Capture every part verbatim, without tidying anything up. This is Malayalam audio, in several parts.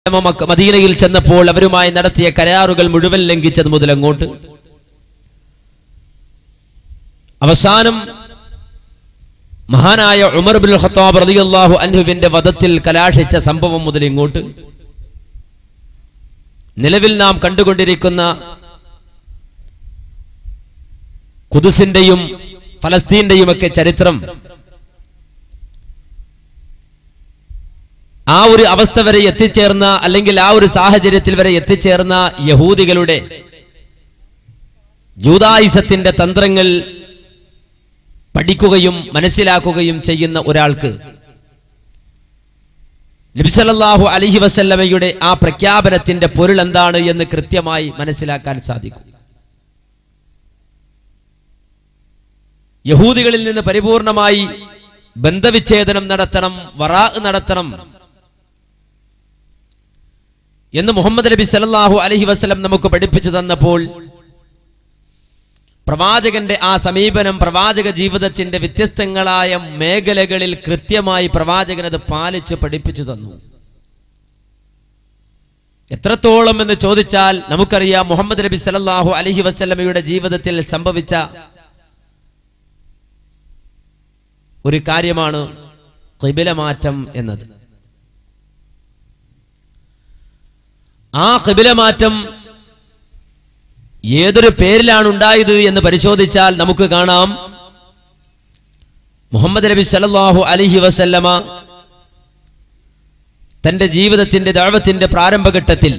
മദീനയിൽ ചെന്നപ്പോൾ അവരുമായി നടത്തിയ കരാറുകൾ മുഴുവൻ ലംഘിച്ചത് മുതൽ അങ്ങോട്ട് അവസാനം മഹാനായ ഉമർ ഇബ്നുൽ ഖത്താബ് റളിയല്ലാഹു അൻഹുവിന്റെ വധത്തിൽ കലാശിച്ച സംഭവം മുതൽ ഇങ്ങോട്ട് നിലവിൽ നാം കണ്ടുകൊണ്ടിരിക്കുന്ന ഖുദ്സിന്റെയും ഫലസ്തീന്റെയും ഒക്കെ ചരിത്രം ആ ഒരു അവസ്ഥ വരെ എത്തിച്ചേർന്ന അല്ലെങ്കിൽ ആ ഒരു സാഹചര്യത്തിൽ വരെ എത്തിച്ചേർന്ന യഹൂദികളുടെ ജൂദായിസത്തിന്റെ തന്ത്രങ്ങൾ പഠിക്കുകയും മനസ്സിലാക്കുകയും ചെയ്യുന്ന ഒരാൾക്ക് നബി സല്ലല്ലാഹു അലൈഹി വസല്ലമയുടെ ആ പ്രഖ്യാപനത്തിന്റെ പൊരുൾ എന്താണ് എന്ന് കൃത്യമായി മനസ്സിലാക്കാൻ സാധിക്കും. യഹൂദികളിൽ നിന്ന് പരിപൂർണമായി ബന്ധവിച്ഛേദനം നടത്തണം, വറാ നടത്തണം എന്ന് മുഹമ്മദ് നബി സല്ലല്ലാഹു അലൈഹി വസല്ലം നമുക്ക് പഠിപ്പിച്ചു തന്നപ്പോൾ പ്രവാചകന്റെ ആ സമീപനം പ്രവാചക ജീവിതത്തിന്റെ വ്യത്യസ്തങ്ങളായ മേഖലകളിൽ കൃത്യമായി പ്രവാചകൻ അത് പാലിച്ച് പഠിപ്പിച്ചു തന്നു. എത്രത്തോളം എന്ന് ചോദിച്ചാൽ നമുക്കറിയാം മുഹമ്മദ് നബി സല്ലല്ലാഹു അലൈഹി വസല്ലമയുടെ ജീവിതത്തിൽ സംഭവിച്ച ഒരു കാര്യമാണ് ഖിബല മാറ്റം എന്നത്. ആ ഖിബല മാറ്റം ഏതൊരു പേരിലാണ് ഉണ്ടായത് എന്ന് പരിശോധിച്ചാൽ നമുക്ക് കാണാം മുഹമ്മദ് നബി സല്ലല്ലാഹു അലൈഹി വസല്ലമ തന്റെ ജീവിതത്തിന്റെ ദഅവത്തിന്റെ പ്രാരംഭഘട്ടത്തിൽ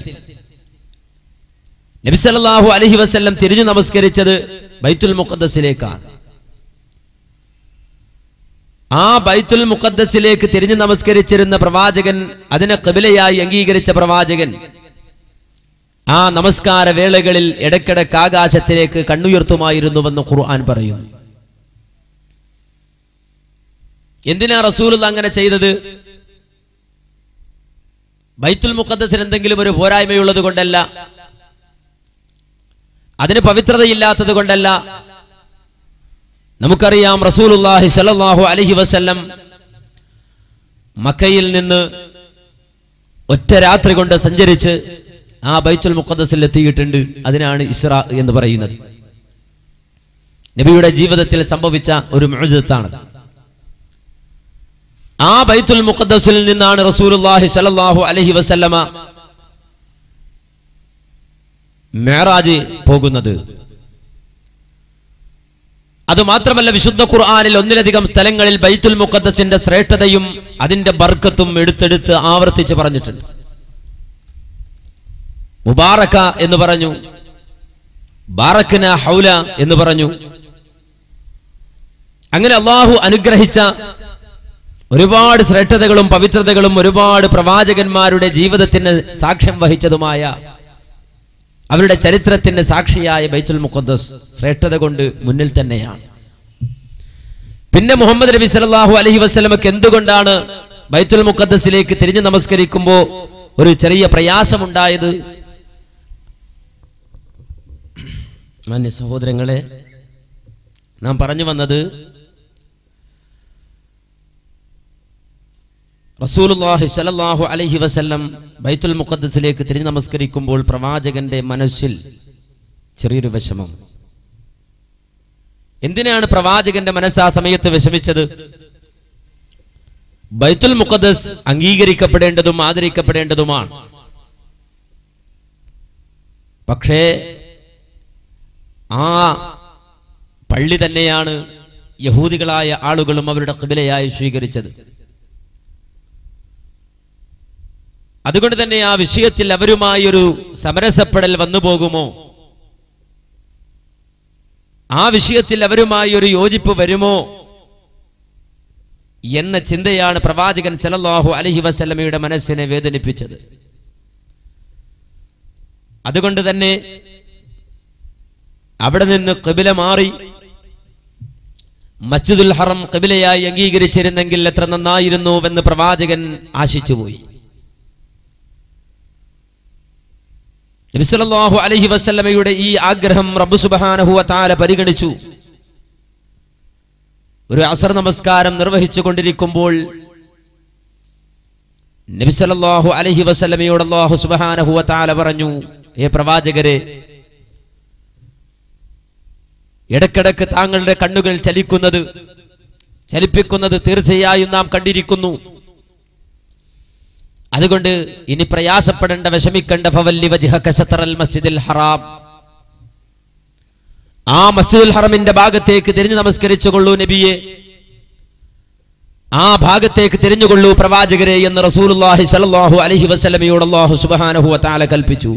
നബി സല്ലല്ലാഹു അലൈഹി വസല്ലം തിരിഞ്ഞു നമസ്കരിച്ചത് ബൈത്തുൽ മുഖദ്ദസിലേക്കാണ്. ആ ബൈത്തുൽ മുഖദ്ദസിലേക്ക് തിരിഞ്ഞു നമസ്കരിച്ചിരുന്ന പ്രവാചകൻ, അതിനെ ഖിബലയായി അംഗീകരിച്ച പ്രവാചകൻ ആ നമസ്കാര വേളകളിൽ ഇടയ്ക്കിടയ്ക്ക് ആകാശത്തിലേക്ക് കണ്ണുയർത്തുമായിരുന്നുവെന്ന് ഖുർആൻ പറയുന്നു. എന്തിനാ റസൂലുള്ളാഹി അങ്ങനെ ചെയ്തത്? ബൈത്തുൽ മുഖദ്ദസിന് എന്തെങ്കിലും ഒരു പോരായ്മയുള്ളത് കൊണ്ടല്ല, അതിന് പവിത്രതയില്ലാത്തത് കൊണ്ടല്ല. നമുക്കറിയാം റസൂലുള്ളാഹി സ്വല്ലല്ലാഹു അലൈഹി വസല്ലം മക്കയിൽ നിന്ന് ഒറ്റ രാത്രി കൊണ്ട് സഞ്ചരിച്ച് ആ ബൈത്തുൽ മുഖദ്ദസിൽ എത്തിയിട്ടുണ്ട്. അതിനാണ് ഇസ്രാ എന്ന് പറയുന്നത്. നബിയുടെ ജീവിതത്തിൽ സംഭവിച്ച ഒരു മുഅ്ജിസത്താണ്. ആ ബൈത്തുൽ മുഖദ്ദസിൽ നിന്നാണ് റസൂലുള്ളാഹി സ്വല്ലല്ലാഹു അലൈഹി വസല്ലമ മിഅ്റാജ് പോകുന്നത്. അതുമാത്രമല്ല, വിശുദ്ധ ഖുർആനിൽ ഒന്നിലധികം സ്ഥലങ്ങളിൽ ബൈത്തുൽ മുഖദ്ദസിന്റെ ശ്രേഷ്ഠതയും അതിന്റെ ബർക്കത്തും എടുത്തെടുത്ത് ആവർത്തിച്ച് പറഞ്ഞിട്ടുണ്ട്. മുബാറക എന്ന് പറഞ്ഞു, ബാറക്ന ഹൗല എന്ന് പറഞ്ഞു. അങ്ങനെ അല്ലാഹു അനുഗ്രഹിച്ച ഒരുപാട് ശ്രേഷ്ഠതകളും പവിത്രതകളും ഒരുപാട് പ്രവാചകന്മാരുടെ ജീവിതത്തിന് സാക്ഷ്യം വഹിച്ചതുമായ അവരുടെ ചരിത്രത്തിന്റെ സാക്ഷിയായ ബൈത്തുൽ മുഖദ്ദസ് ശ്രേഷ്ഠത കൊണ്ട് മുന്നിൽ തന്നെയാണ്. പിന്നെ മുഹമ്മദ് നബി സല്ലല്ലാഹു അലൈഹി വസല്ലമക്ക് എന്തുകൊണ്ടാണ് ബൈത്തുൽ മുഖദ്ദസിലേക്ക് തിരിഞ്ഞു നമസ്കരിക്കുമ്പോൾ ഒരു ചെറിയ പ്രയാസമുണ്ടായത്? മാന്യ സഹോദരങ്ങളെ, നാം പറഞ്ഞു വന്നത് റസൂലുള്ളാഹി സ്വല്ലല്ലാഹു അലൈഹി വസല്ലം ബൈത്തുൽ മുഖദ്ദസിലേക്ക് തിരിഞ്ഞു നമസ്കരിക്കുമ്പോൾ പ്രവാചകന്റെ മനസ്സിൽ ചെറിയൊരു വിഷമം. എന്തിനാണ് പ്രവാചകന്റെ മനസ്സ് ആ സമയത്ത് വിഷമിച്ചത്? ബൈത്തുൽ മുഖദ്ദസ് അംഗീകരിക്കപ്പെടേണ്ടതും ആദരിക്കപ്പെടേണ്ടതുമാണ്. പക്ഷേ ആ പള്ളി തന്നെയാണ് യഹൂദികളായ ആളുകളും അവരുടെ ഖിബലയായി സ്വീകരിച്ചത്. അതുകൊണ്ട് തന്നെ ആ വിഷയത്തിൽ അവരുമായി ഒരു സമരസപ്പെടൽ വന്നു പോകുമോ, ആ വിഷയത്തിൽ അവരുമായി ഒരു യോജിപ്പ് വരുമോ എന്ന ചിന്തയാണ് പ്രവാചകൻ സല്ലല്ലാഹു അലൈഹി വസല്ലമയുടെ മനസ്സിനെ വേദനിപ്പിച്ചത്. അതുകൊണ്ട് തന്നെ അവിടെ നിന്ന് ഖിബല മാറി മസ്ജിദുൽ ഹറം ഖിബലയായി അംഗീകരിച്ചിരുന്നെങ്കിൽ എത്ര നന്നായിരുന്നുവെന്ന് പ്രവാചകൻ ആശിച്ചുപോയി. നബി സല്ലല്ലാഹു അലൈഹി വസല്ലമയുടെ ഈ ആഗ്രഹം റബ്ബ് സുബ്ഹാനഹു വ തആല പരിഗണിച്ചു. ഒരു അസർ നമസ്കാരം നിർവഹിച്ചു കൊണ്ടിരിക്കുമ്പോൾ നബി സല്ലല്ലാഹു അലൈഹി വസല്ലമയോട് അല്ലാഹു സുബ്ഹാനഹു വ തആല പറഞ്ഞു, ഏ പ്രവാചകരെ, ഇടക്കിടക്ക് താങ്കളുടെ കണ്ണുകൾ ചലിക്കുന്നത് ചലിപ്പിക്കുന്നത് തീർച്ചയായും നാം കണ്ടിരിക്കുന്നു. അതുകൊണ്ട് ഇനി പ്രയാസപ്പെടേണ്ട, വിഷമിക്കേണ്ട. ഫവല്ലി വജ്ഹക ശത്റൽ മസ്ജിദിൽ ഹറാം, ആ മസ്ജിദുൽ ഹറമിന്റെ ഭാഗത്തേക്ക് തിരിഞ്ഞു നമസ്കരിച്ചുകൊള്ളൂ നബിയെ, ആ ഭാഗത്തേക്ക് തിരിഞ്ഞുകൊള്ളൂ പ്രവാചകരെ എന്ന് റസൂലുള്ളാഹി സ്വല്ലല്ലാഹു അലൈഹി വസല്ലമയോട് അല്ലാഹു സുബ്ഹാനഹു വ തആല കൽപ്പിച്ചു.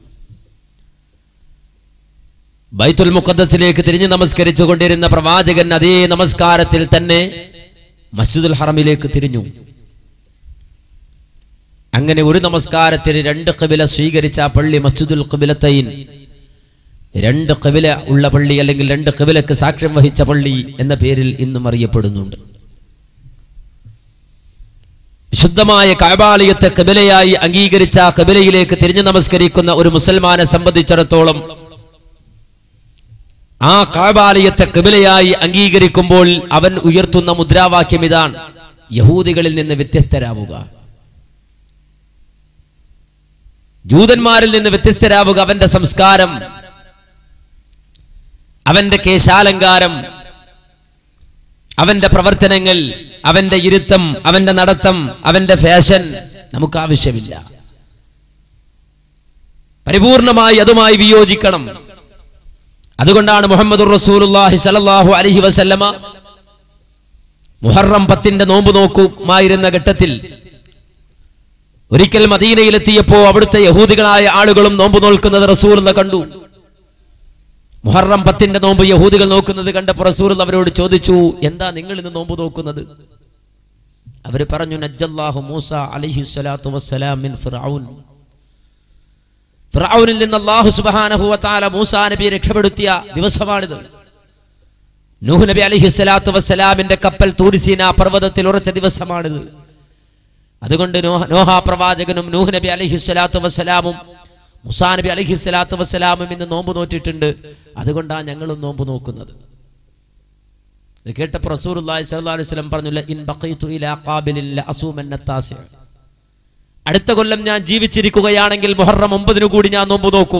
ബൈത്തുൽ മുഖദ്ദസിലേക്ക് തിരിഞ്ഞു നമസ്കരിച്ചു കൊണ്ടിരുന്ന പ്രവാചകൻ അതേ നമസ്കാരത്തിൽ തന്നെ മസ്ജിദുൽ ഹറമിലേക്ക് തിരിഞ്ഞു. അങ്ങനെ ഒരു നമസ്കാരത്തിന് രണ്ട് ഖിബല സ്വീകരിച്ച ആ പള്ളി മസ്ജിദുൽ ഖിബലത്തൈൻ, രണ്ട് ഖിബല ഉള്ള പള്ളി, അല്ലെങ്കിൽ രണ്ട് ഖിബലക്ക് സാക്ഷ്യം വഹിച്ച പള്ളി എന്ന പേരിൽ ഇന്നും അറിയപ്പെടുന്നുണ്ട്. വിശുദ്ധമായ കഅബാലയത്തെ ഖിബലയായി അംഗീകരിച്ച ഖിബലയിലേക്ക് തിരിഞ്ഞു നമസ്കരിക്കുന്ന ഒരു മുസൽമാനെ സംബന്ധിച്ചിടത്തോളം ആ കഅബാലയത്തെ ഖിബലയായി അംഗീകരിക്കുമ്പോൾ അവൻ ഉയർത്തുന്ന മുദ്രാവാക്യം ഇതാണ്: യഹൂദികളിൽ നിന്ന് വ്യത്യസ്തരാവുക, ജൂതന്മാരിൽ നിന്ന് വ്യത്യസ്തരാവുക. അവന്റെ സംസ്കാരം, അവന്റെ കേശാലങ്കാരം, അവന്റെ പ്രവർത്തനങ്ങൾ, അവന്റെ ഇരുത്തം, അവന്റെ നടത്തം, അവന്റെ ഫാഷൻ നമുക്ക് ആവശ്യമില്ല. പരിപൂർണമായി അതുമായി വിയോജിക്കണം. അതുകൊണ്ടാണ് മുഹമ്മദുർ റസൂലുള്ളാഹി സ്വല്ലല്ലാഹു അലൈഹി വസല്ലമ മുഹറം പത്തിന്റെ നോമ്പ് നോക്കുമായിരുന്ന ഘട്ടത്തിൽ ഒരിക്കൽ മദീനയിലെത്തിയപ്പോ അവിടുത്തെ യഹൂദികളായ ആളുകളും നോമ്പ് നോക്കുന്നത് റസൂലുള്ളാഹി കണ്ടു. മുഹറം പത്തിന്റെ നോമ്പ് യഹൂദികൾ നോക്കുന്നത് കണ്ടപ്പോൾ റസൂലുള്ളാഹി അവരോട് ചോദിച്ചു, എന്താ നിങ്ങൾ ഇന്ന് നോമ്പ് നോക്കുന്നത്? അവർ പറഞ്ഞു, നജ്ജല്ലാഹു മൂസ അലൈഹി സ്വലാത്തു വസ്സലാം മിൻ ഫിർഔൻ, ഫിർഔനിൽ നിന്ന് അല്ലാഹു സുബ്ഹാനഹു വ തആല മൂസാ നബിയെ രക്ഷപ്പെടുത്തിയ ദിവസമാണിത്. നൂഹ് നബി അലൈഹി സ്വലാത്തു വസ്സലാമിന്റെ കപ്പൽ തൂർ സീനാ പർവ്വതത്തിൽ ഉറച്ച ദിവസമാണിത്. അതുകൊണ്ട് നോഹ പ്രവാചകനും നൂഹ് നബി അലൈഹി സ്വലാത്തു വസ്സലാമും മൂസാ നബി അലൈഹി സ്വലാത്തു വസ്സലാമും ഇന്ന് നോമ്പ് നോറ്റിട്ടുണ്ട്. അതുകൊണ്ടാണ് ഞങ്ങളും നോമ്പ് നോക്കുന്നത്. ഇത് കേട്ടപ്പോൾ റസൂലുള്ളാഹി സ്വല്ലല്ലാഹു അലൈഹി വസല്ലം പറഞ്ഞു, ഇൻ ബഖീതു ഇലാ ഖാബിലിൻ ലഅസൂമന്ന താസിഅ, അടുത്ത കൊല്ലം ഞാൻ ജീവിച്ചിരിക്കുകയാണെങ്കിൽ മുഹറം ഒമ്പതിനു കൂടി ഞാൻ നോമ്പ് നോക്കും.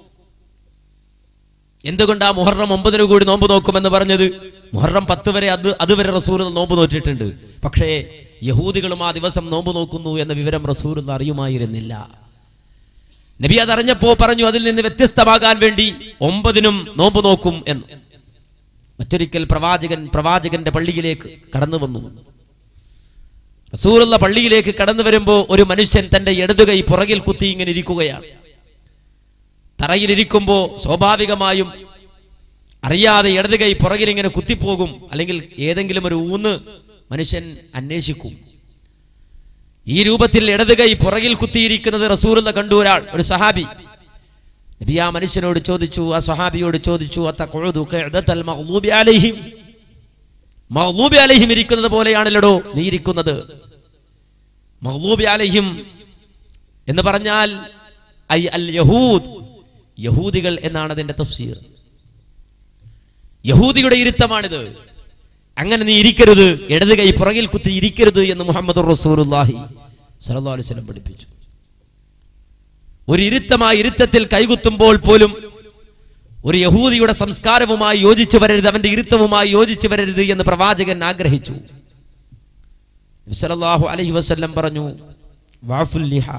എന്തുകൊണ്ടാ മുഹറം ഒമ്പതിനു കൂടി നോമ്പ് നോക്കുമെന്ന് പറഞ്ഞത്? മുഹറം പത്ത് വരെ അത് അതുവരെ റസൂൽ നോമ്പ് നോറ്റിട്ടുണ്ട്. പക്ഷേ യഹൂദികളും ആ ദിവസം നോമ്പ് നോക്കുന്നു എന്ന വിവരം റസൂൽ അറിയുമായിരുന്നില്ല. നബി അതറിഞ്ഞപ്പോ പറഞ്ഞു, അതിൽ നിന്ന് വ്യത്യസ്തമാകാൻ വേണ്ടി ഒമ്പതിനും നോമ്പ് നോക്കും എന്ന്. മറ്റൊരിക്കൽ പ്രവാചകൻ പ്രവാചകന്റെ പള്ളിയിലേക്ക് കടന്നു വന്നു. റസൂലുള്ള പള്ളിയിലേക്ക് കടന്നു വരുമ്പോ ഒരു മനുഷ്യൻ തന്റെ ഇടതുകൈ പുറകിൽ കുത്തി ഇങ്ങനെ ഇരിക്കുകയാണ്. തറയിലിരിക്കുമ്പോ സ്വാഭാവികമായും അറിയാതെ ഇടതുകൈ പുറകിൽ ഇങ്ങനെ കുത്തിപ്പോകും, അല്ലെങ്കിൽ ഏതെങ്കിലും ഒരു ഊന്ന് മനുഷ്യൻ അന്വേഷിക്കും. ഈ രൂപത്തിൽ ഇടതുകൈ പുറകിൽ കുത്തിയിരിക്കുന്നത് റസൂലുള്ള കണ്ടു ഒരാൾ, ഒരു സഹാബി. നബി ആ മനുഷ്യനോട് ചോദിച്ചു, ആ സഹാബിയോട് ചോദിച്ചു, അതഖഉദു ഖഅദതൽ മഗ്ലൂബി അലൈഹിം, മഗ്ലൂബി അലൈഹിം ഇരിക്കുന്നത് പോലെയാണല്ലോ നീ ഇരിക്കുന്നത്. മഗ്ലൂബി അലൈഹിം എന്ന് പറഞ്ഞാൽ ഐ അൽ യഹൂദ്, യഹൂദികൾ എന്നാണ് അതിന്റെ തഫ്സീർ. യഹൂദിയുടെ ഇരുത്തമാണിത്. അങ്ങനെ നീ ഇരിക്കരുത്, ഇടത് കൈ പുറകിൽ കുത്തി ഇരിക്കരുത് എന്ന് മുഹമ്മദുർ റസൂലുള്ളാഹി സ്വല്ലല്ലാഹു അലൈഹി വസല്ലം പഠിപ്പിച്ചു. ഒരു ഇരുത്തമായി ഇരുത്തത്തിൽ കൈകുത്തുമ്പോൾ പോലും ഒരു യഹൂദിയുടെ സംസ്കാരവുമായി യോജിച്ചു വരരുത്, അവന്റെ ഇരുത്തവുമായി യോജിച്ചു വരരുത് എന്ന് പ്രവാചകൻ ആഗ്രഹിച്ചു. നബി സല്ലല്ലാഹു അലൈഹി വസല്ലം പറഞ്ഞു, വഅഫുൽ ലിഹാ,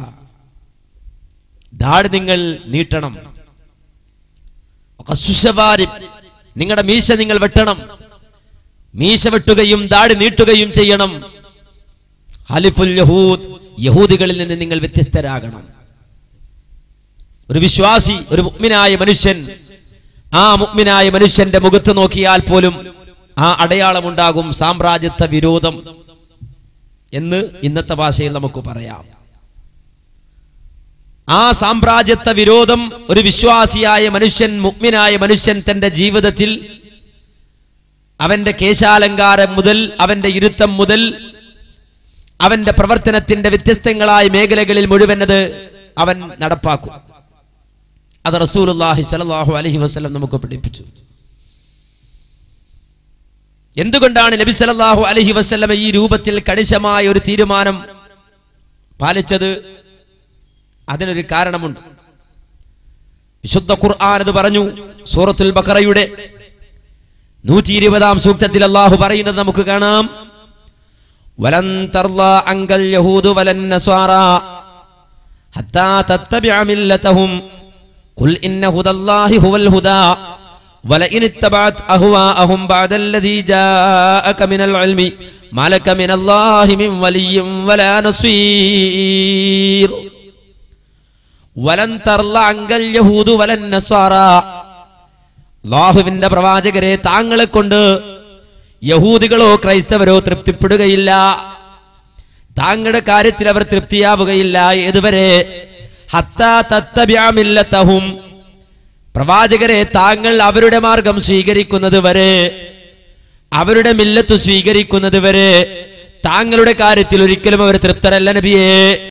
ദാടി നിങ്ങൾ നീട്ടണം. നിങ്ങളുടെ മീശ നിങ്ങൾ വെട്ടണം. മീശ വെട്ടുകയും ദാടി നീട്ടുകയും ചെയ്യണം. ഖാലിഫുൽ യഹൂദ്, യഹൂദികളിൽ നിന്ന് നിങ്ങൾ വ്യത്യസ്തരാകണം. ഒരു വിശ്വാസി, ഒരു മുഅ്മിനായ മനുഷ്യൻ, ആ മുഅ്മിനായ മനുഷ്യന്റെ മുഖത്ത് നോക്കിയാൽ പോലും ആ അടയാളമുണ്ടാകും, സാമ്രാജ്യത്വ വിരോധം എന്ന് ഇന്നത്തെ ഭാഷയിൽ നമുക്ക് പറയാം. ആ സാമ്രാജ്യത്വ വിരോധം ഒരു വിശ്വാസിയായ മനുഷ്യൻ, മുഅ്മിനായ മനുഷ്യൻ തന്റെ ജീവിതത്തിൽ അവന്റെ കേശാലങ്കാരം മുതൽ അവന്റെ ഇരുത്തം മുതൽ അവന്റെ പ്രവർത്തനത്തിന്റെ വ്യത്യസ്തങ്ങളായ മേഖലകളിൽ മുഴുവൻ അത് അവൻ നടപ്പാക്കും. അത് റസൂലുള്ളാഹി സ്വല്ലല്ലാഹു അലൈഹി വസല്ലം നമുക്ക് പഠിപ്പിച്ചു. എന്തുകൊണ്ടാണ് നബി സല്ലല്ലാഹു അലൈഹി വസല്ലം ഈ രൂപത്തിൽ കണിശമായ ഒരു തീരുമാനം പാലിച്ചത്? അതിനൊരു കാരണമുണ്ട്. വിശുദ്ധ ഖുർആൻ അത് പറഞ്ഞു. സൂറത്തുൽ ബഖറയുടെ നൂറ്റി ഇരുപതാം സൂക്തത്തിൽ അല്ലാഹു പറയുന്നത് നമുക്ക് കാണാം. വലൻ തർളാ അൻകൽ യഹൂദു വലൻ നസ്വാറാ ഹത്താ തത്തബിഅ മില്ലതഹും ഖുൽ ഇന്ന ഹുദല്ലാഹി ഹുവൽ ഹുദാ വലഇൻ ഇത്തബഅത് അഹ്വാഅഹും ബഅദല്ലദീ ജാഅക മിനൽ ഇൽമി മാലക മിനല്ലാഹി മിൻ വലിയ്യിൻ വലാ നസീർ. വലൻ തർളാ അൻകൽ യഹൂദു വലൻ നസ്വാറാ, അല്ലാഹുവിന്റെ പ്രവാചകരെ, താങ്കളെ കൊണ്ട് യഹൂദികളോ ക്രൈസ്തവരോ തൃപ്തിപ്പെടുകയില്ല. താങ്കളുടെ കാര്യത്തിൽ അവർ തൃപ്തിയാവുകയില്ല. ഏതുവരെ? ഹത്താ തത്തബിഅ മില്ലതഹും, പ്രവാചകരെ താങ്കൾ അവരുടെ മാർഗം സ്വീകരിക്കുന്നത് വരെ, അവരുടെ മില്ലത്ത് സ്വീകരിക്കുന്നത് വരെ താങ്കളുടെ കാര്യത്തിൽ ഒരിക്കലും അവർ തൃപ്തരല്ല നബിയേ.